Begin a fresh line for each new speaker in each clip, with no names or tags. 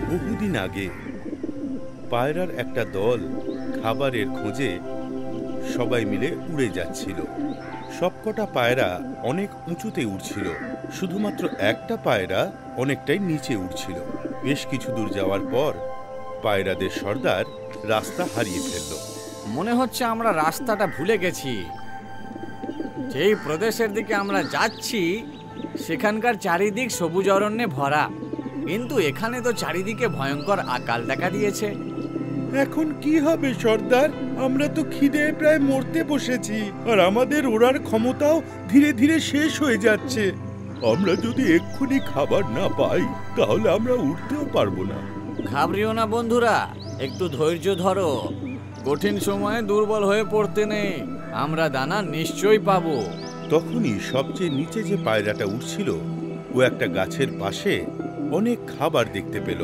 বহুদিন আগে পায়রার একটা দল খাবারের খোঁজে সবাই মিলে উড়ে যাচ্ছিল। সবকটা পায়রা অনেক উঁচুতে উড়ছিল, শুধুমাত্র একটা পায়রা অনেকটাই নিচে উড়ছিল। বেশ কিছু দূর যাওয়ার পর পায়রাদের সর্দার রাস্তা হারিয়ে ফেলল।
মনে হচ্ছে আমরা রাস্তাটা ভুলে গেছি। যেই প্রদেশের দিকে আমরা যাচ্ছি সেখানকার চারিদিক সবুজ অরণ্যে ভরা, কিন্তু এখানে তো চারিদিকে ভয়ঙ্কর আকাল দেখা দিয়েছে।
এখন কি হবে সর্দার? আমরা তো খিদে প্রায় মরতে বসেছি, আর আমাদের ওড়ার ক্ষমতাও ধীরে ধীরে শেষ হয়ে যাচ্ছে। আমরা যদি এক্ষুনি খাবার না পাই তাহলে আমরা উঠতেও পারবো না।
ঘাবড়িও না বন্ধুরা, একটু ধৈর্য ধরো। কঠিন সময়ে দুর্বল হয়ে পড়তে নেই, আমরা দানা নিশ্চয়ই পাবো।
তখনই সবচেয়ে নিচে যে পায়রাটা উঠছিল ও একটা গাছের পাশে অনেক খাবার দেখতে পেল।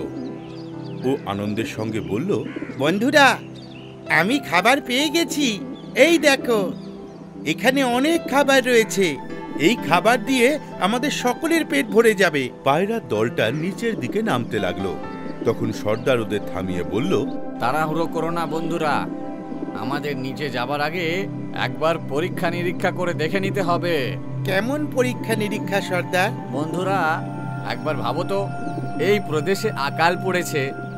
ও আনন্দের সঙ্গে বলল,
বন্ধুরা, আমি খাবার পেয়ে গেছি। এই দেখো, এখানে অনেক খাবার রয়েছে। এই খাবার দিয়ে আমাদের সকলের পেট ভরে যাবে।
পায়রার দলটা নিচের দিকে নামতে লাগলো। তখন সর্দার ওদের থামিয়ে বলল,
তাড়াহুড়ো করো না বন্ধুরা, আমাদের নিচে যাবার আগে একবার পরীক্ষা নিরীক্ষা করে দেখে নিতে হবে।
কেমন পরীক্ষা নিরীক্ষা সর্দার?
বন্ধুরা, একবার ভাবো তো, এই প্রদেশে আকাল পড়েছে,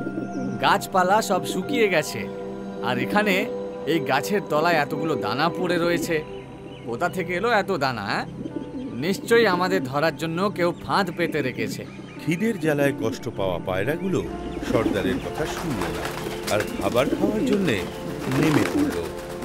গাছপালা সব শুকিয়ে গেছে, আর এখানে এই গাছের তলায় এতগুলো দানা পড়ে রয়েছে। কোথা থেকে এলো এত দানা? নিশ্চয়ই আমাদের ধরার জন্য কেউ ফাঁদ পেতে রেখেছে।
খিদের জ্বালায় কষ্ট পাওয়া পায়রাগুলো সর্দারের কথা শুনল না, আর খাবার খাওয়ার জন্যে নেমে পড়ল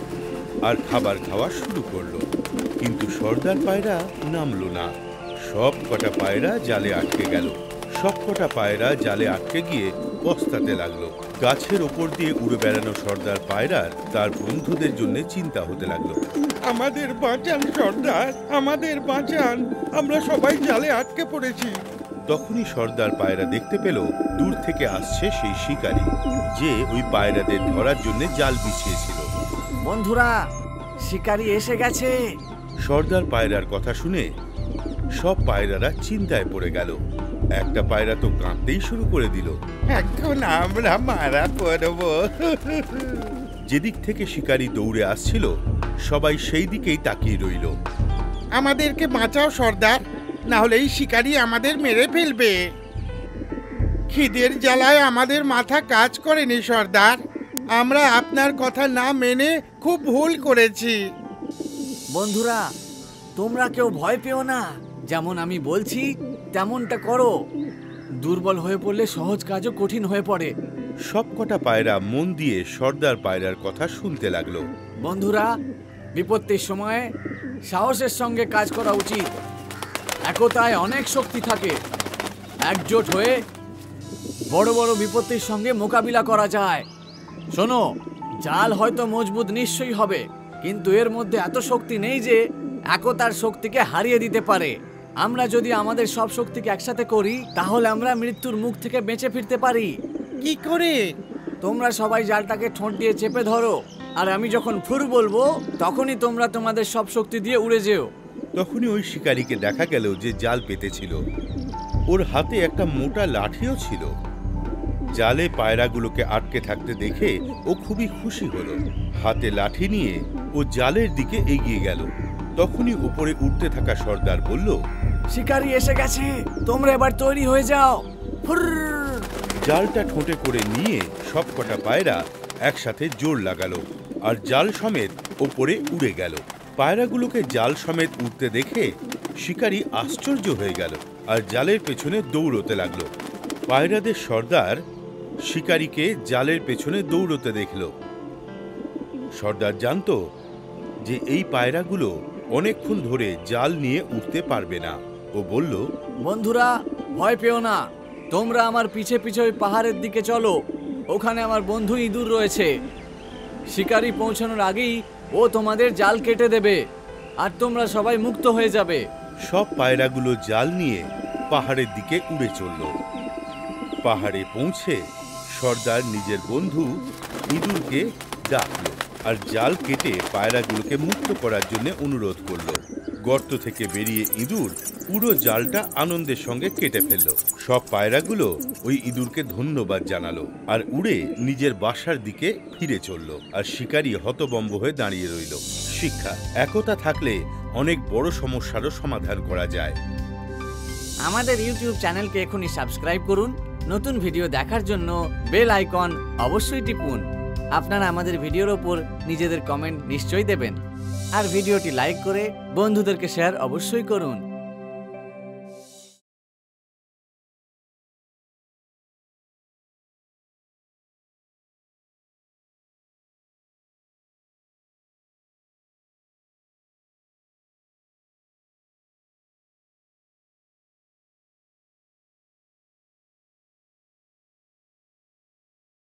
আর খাবার খাওয়া শুরু করলো। কিন্তু সর্দার পায়রা নামলো না। সব কটা পায়রা জালে আটকে গেল। সব কটা পায়রা জালে আটকে গিয়ে পস্তাতে লাগলো। গাছের ওপর দিয়ে উড়ে বেড়ানো সর্দার পায়রার তার বন্ধুদের জন্য চিন্তা হতে লাগলো।
আমাদের বাঁচান সর্দার, আমাদের বাঁচান, আমরা সবাই জালে আটকে পড়েছি।
তখনই সর্দার পায়রা দেখতে পেল দূর থেকে আসছে সেই শিকারী, যে ওই পায়রাদের ধরার জন্য জাল বিছিয়েছিল।
বন্ধুরা, শিকারী এসে গেছে।
সর্দার পায়রার কথা শুনে সব পায়রারা চিন্তায় পড়ে গেল। একটা পায়রা তো কাঁদতেই শুরু করে দিল।
এখন আমরা মারা পড়ব।
যেদিক থেকে শিকারী দৌড়ে আসছিল সবাই সেই দিকেই তাকিয়ে রইল।
আমাদেরকে বাঁচাও সর্দার, না হলে এই শিকারী আমাদের মেরে ফেলবে। খিদের জ্বালায় আমাদের মাথা কাজ করেনি সর্দার। আমরা আপনার কথা না মেনে খুব ভুল করেছি।
বন্ধুরা, তোমরা কেউ ভয় পেও না, যেমন আমি বলছি তেমনটা করো। দুর্বল হয়ে পড়লে সহজ কাজও কঠিন হয়ে পড়ে।
সব কটা পায়রা মন দিয়ে সর্দার পায়রার কথা শুনতে লাগলো।
বন্ধুরা, বিপত্তির সময়ে সাহসের সঙ্গে কাজ করা উচিত। একতায় অনেক শক্তি থাকে। একজোট হয়ে বড় বড় বিপত্তির সঙ্গে মোকাবিলা করা যায়। শোনো, জাল হয়তো মজবুত নিশ্চয়ই হবে, কিন্তু এর মধ্যে এত শক্তি নেই যে একতার শক্তিকে হারিয়ে দিতে পারে। আমরা যদি আমাদের সব শক্তিকে একসাথে করি তাহলে আমরা মৃত্যুর মুখ থেকে বেঁচে ফিরতে পারি।
কি করে?
তোমরা সবাই জালটাকে ঠোঁট দিয়ে চেপে ধরো, আর আমি যখন ফুর বলবো তখনই তোমরা তোমাদের সব শক্তি দিয়ে উড়ে যেও।
তখনই ওই শিকারীকে দেখা গেল যে জাল পেতেছিল। ওর হাতে একটা মোটা লাঠিও ছিল। জালে পায়রাগুলোকে আটকে থাকতে দেখে ও খুবই খুশি হলো। হাতে লাঠি নিয়ে ও জালের দিকে এগিয়ে গেল। তখনই উপরে উঠতে থাকা সর্দার বলল,
শিকারী এসে গেছে, তোমরা এবার তৈরি হয়ে যাও।
জালটা ঠোঁটে করে নিয়ে সব কটা পায়রা একসাথে জোর লাগালো আর জাল সমেত ওপরে উড়ে গেল। পায়রাগুলোকে জাল সমেত উঠতে দেখে শিকারী আশ্চর্য হয়ে গেল আর জালের পেছনে দৌড়তে লাগলো। পায়রাদের সর্দার শিকারীকে জালের পেছনে দৌড়তে দেখল। সর্দার জানতো যে এই পায়রাগুলো অনেকক্ষণ ধরে জাল নিয়ে উঠতে পারবে না। ও বলল,
বন্ধুরা, ভয় পেও না, তোমরা আমার পিছে পিছে ওই পাহাড়ের দিকে চলো। ওখানে আমার বন্ধু ইঁদুর রয়েছে। শিকারী পৌঁছানোর আগেই ও তোমাদের জাল কেটে দেবে, আর তোমরা সবাই মুক্ত হয়ে যাবে।
সব পায়রাগুলো জাল নিয়ে পাহাড়ের দিকে উড়ে চলল। পাহাড়ে পৌঁছে সর্দার নিজের বন্ধু ইঁদুরকে ডাকল আর জাল কেটে পায়রাগুলোকে মুক্ত করার জন্য অনুরোধ করল। গর্ত থেকে বেরিয়ে ইঁদুর পুরো জালটা আনন্দের সঙ্গে কেটে ফেলল। সব পায়রাগুলো ওই ইঁদুরকে ধন্যবাদ জানালো আর উড়ে নিজের বাসার দিকে ফিরে চলল। আর শিকারী হতবম্ব হয়ে দাঁড়িয়ে রইল। শিক্ষা: একতা থাকলে অনেক বড় সমস্যারও সমাধান করা যায়।
আমাদের ইউটিউব চ্যানেলকে এখনই সাবস্ক্রাইব করুন। নতুন ভিডিও দেখার জন্য বেল আইকন অবশ্যই টিপুন। আপনারা আমাদের ভিডিওর ওপর নিজেদের কমেন্ট নিশ্চয়ই দেবেন। আর ভিডিওটি লাইক করে বন্ধুদেরকে শেয়ার অবশ্যই করুন।